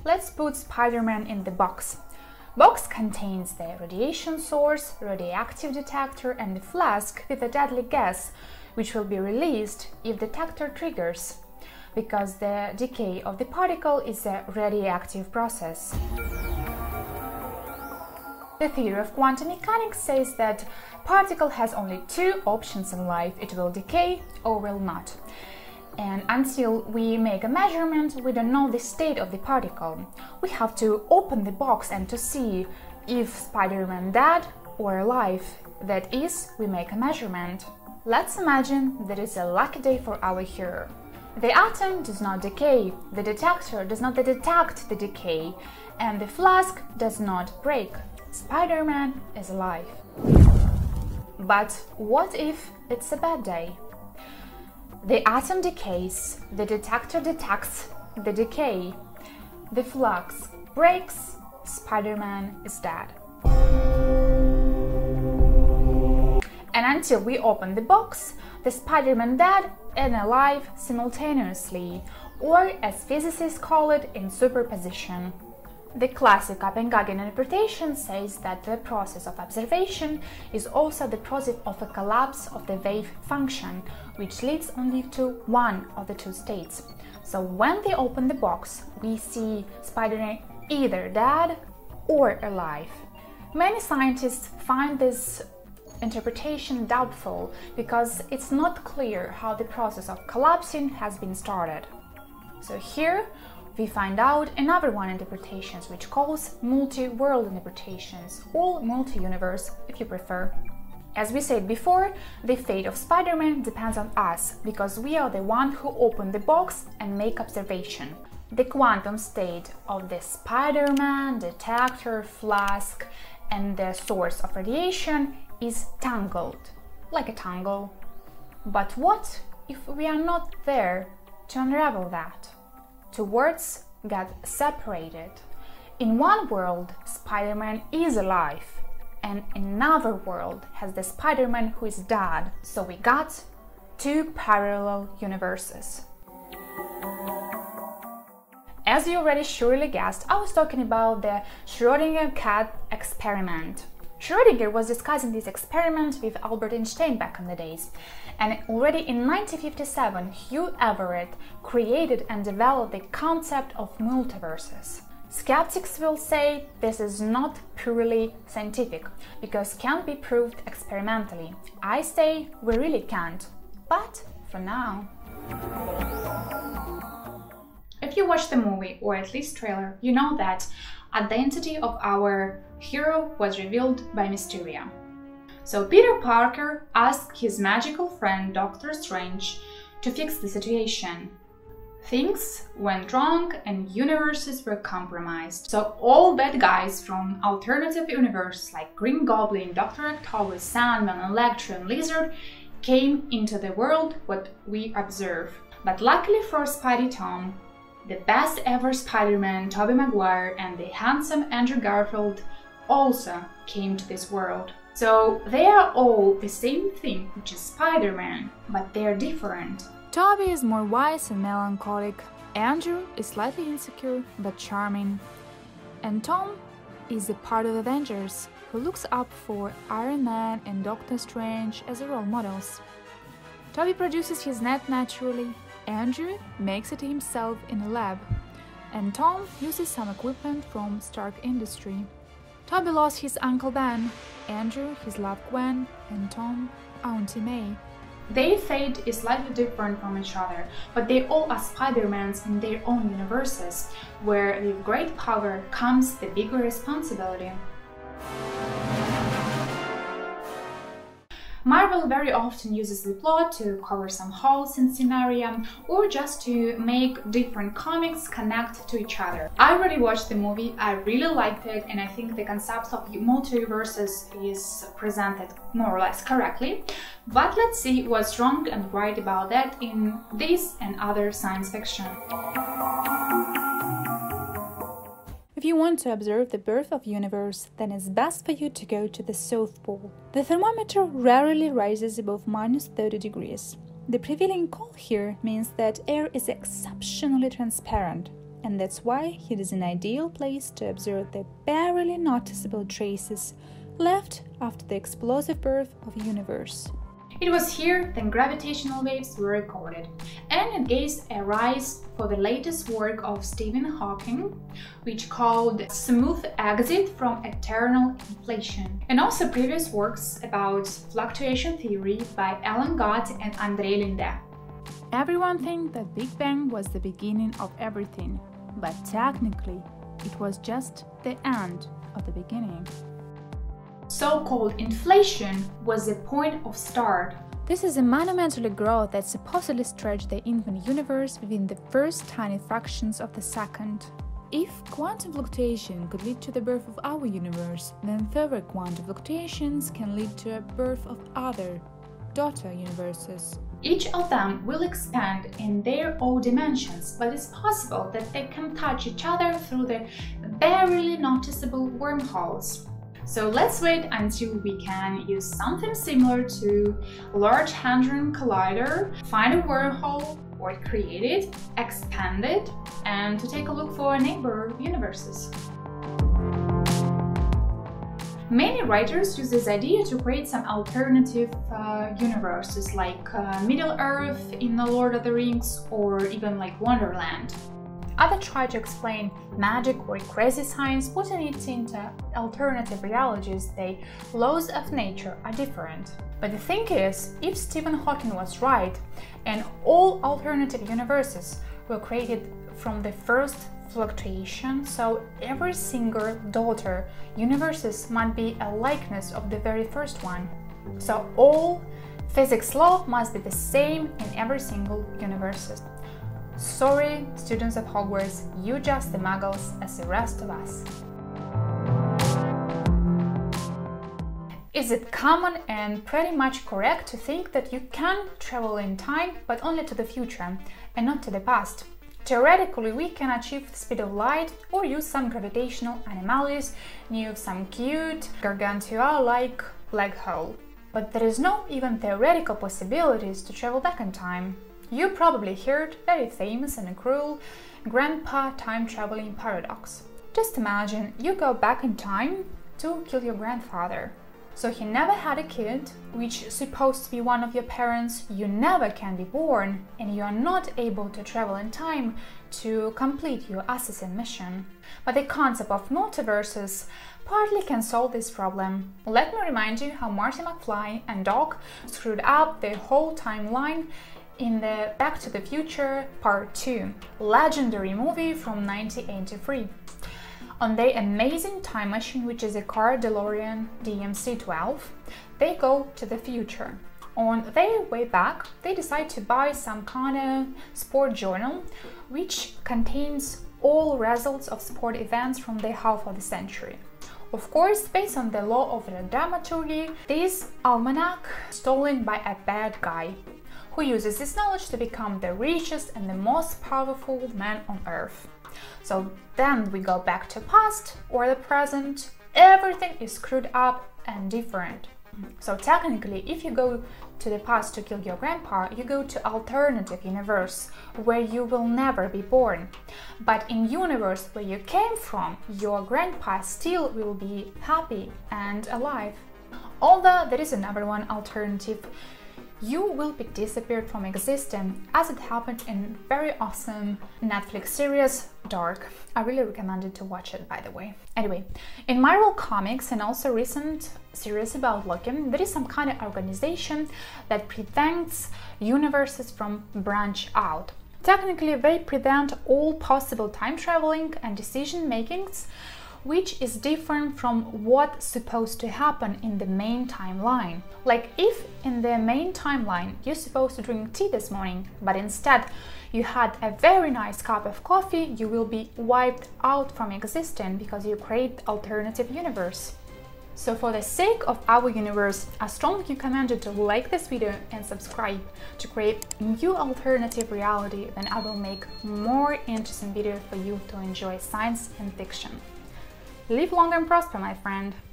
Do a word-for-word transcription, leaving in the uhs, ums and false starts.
Let's put Spider-Man in the box. Box contains the radiation source, radioactive detector and the flask with a deadly gas, which will be released if the detector triggers, because the decay of the particle is a radioactive process. The theory of quantum mechanics says that particle has only two options in life: it will decay or will not. And until we make a measurement, we don't know the state of the particle. We have to open the box and to see if Spider-Man dead or alive. That is, we make a measurement. Let's imagine that it's a lucky day for our hero. The atom does not decay, the detector does not detect the decay, and the flask does not break. Spider-Man is alive. But what if it's a bad day? The atom decays, the detector detects the decay, the flask breaks, Spider-Man is dead. And until we open the box, the Spider-Man dead and alive simultaneously, or as physicists call it, in superposition. The classic Copenhagen interpretation says that the process of observation is also the process of a collapse of the wave function, which leads only to one of the two states. So when they open the box, we see Spider-Man either dead or alive. Many scientists find this interpretation doubtful because it's not clear how the process of collapsing has been started. So here we find out another one interpretations, which calls multi-world interpretations, or multi-universe if you prefer. As we said before, the fate of Spider-Man depends on us, because we are the one who open the box and make observation. The quantum state of the Spider-Man, detector, flask and the source of radiation is tangled, like a tangle. But what if we are not there to unravel that? Two worlds get separated. In one world, Spider-Man is alive, and another world has the Spider-Man who is dead. So we got two parallel universes. As you already surely guessed, I was talking about the Schrodinger cat experiment. Schrodinger was discussing this experiment with Albert Einstein back in the days, and already in nineteen fifty-seven Hugh Everett created and developed the concept of multiverses. Skeptics will say this is not purely scientific, because can't be proved experimentally. I say we really can't, but for now. If you watch the movie, or at least trailer, you know that identity of our hero was revealed by Mysteria. So Peter Parker asked his magical friend Doctor Strange to fix the situation. Things went wrong and universes were compromised. So all bad guys from alternative universes like Green Goblin, Doctor Octopus, Sandman, Electro and Lizard came into the world what we observe. But luckily for Spidey Tom, the best ever Spider-Man, Tobey Maguire, and the handsome Andrew Garfield also came to this world. So they are all the same thing, which is Spider-Man, but they are different. Tobey is more wise and melancholic, Andrew is slightly insecure but charming, and Tom is a part of Avengers who looks up for Iron Man and Doctor Strange as role models. Tobey produces his net naturally, Andrew makes it himself in a lab, and Tom uses some equipment from Stark Industry. Tobey lost his Uncle Ben, Andrew his love Gwen, and Tom Auntie May. Their fate is slightly different from each other, but they all are Spider-Mans in their own universes, where with great power comes the bigger responsibility. Marvel very often uses the plot to cover some holes in scenario, or just to make different comics connect to each other. I already watched the movie, I really liked it, and I think the concept of multiverses is presented more or less correctly. But let's see what's wrong and right about that in this and other science fiction. If you want to observe the birth of the universe, then it's best for you to go to the South Pole. The thermometer rarely rises above minus thirty degrees. The prevailing cold here means that air is exceptionally transparent, and that's why it is an ideal place to observe the barely noticeable traces left after the explosive birth of a universe. It was here that gravitational waves were recorded, and it gave a rise for the latest work of Stephen Hawking, which called Smooth Exit from Eternal Inflation, and also previous works about fluctuation theory by Alan Guth and Andrei Linde. Everyone thinks that Big Bang was the beginning of everything, but technically it was just the end of the beginning. So-called inflation was the point of start. This is a monumental growth that supposedly stretched the infinite universe within the first tiny fractions of the second. If quantum fluctuation could lead to the birth of our universe, then further quantum fluctuations can lead to a birth of other daughter universes. Each of them will expand in their own dimensions, but it's possible that they can touch each other through the barely noticeable wormholes. So let's wait until we can use something similar to Large Hadron Collider, find a wormhole, or create it, expand it, and to take a look for neighbor universes. Many writers use this idea to create some alternative uh, universes like uh, Middle-earth in The Lord of the Rings, or even like Wonderland. Others try to explain magic or crazy science, putting it into alternative realities. The laws of nature are different. But the thing is, if Stephen Hawking was right, and all alternative universes were created from the first fluctuation, so every single daughter universes might be a likeness of the very first one. So all physics law must be the same in every single universe. Sorry, students of Hogwarts, you just the muggles as the rest of us. Is it common and pretty much correct to think that you can travel in time, but only to the future and not to the past? Theoretically, we can achieve the speed of light or use some gravitational anomalies near some cute gargantua-like black hole. But there is no even theoretical possibilities to travel back in time. You probably heard very famous and cruel grandpa time-traveling paradox. Just imagine you go back in time to kill your grandfather. So he never had a kid, which is supposed to be one of your parents, you never can be born, and you are not able to travel in time to complete your assassin mission. But the concept of multiverses partly can solve this problem. Let me remind you how Marty McFly and Doc screwed up the whole timeline in the Back to the Future Part two, legendary movie from nineteen eighty-three. On their amazing time machine, which is a car DeLorean D M C twelve, they go to the future. On their way back, they decide to buy some kind of sport journal, which contains all results of sport events from the half of the century. Of course, based on the law of the dramaturgy, this almanac is stolen by a bad guy, who uses this knowledge to become the richest and the most powerful man on earth. So then we go back to past or the present, everything is screwed up and different. So technically, if you go to the past to kill your grandpa, you go to alternative universe where you will never be born. But in universe where you came from, your grandpa still will be happy and alive. Although there is another one alternative, you will be disappeared from existence, as it happened in very awesome Netflix series Dark. I really recommend it to watch it, by the way. Anyway, in Marvel Comics and also recent series about Loki, there is some kind of organization that prevents universes from branch out. Technically, they prevent all possible time traveling and decision makings, which is different from what's supposed to happen in the main timeline. Like if in the main timeline you're supposed to drink tea this morning, but instead you had a very nice cup of coffee, you will be wiped out from existence because you create alternative universe. So for the sake of our universe, I strongly recommend you to like this video and subscribe to create new alternative reality. Then I will make more interesting videos for you to enjoy science and fiction. Live long and prosper, my friend!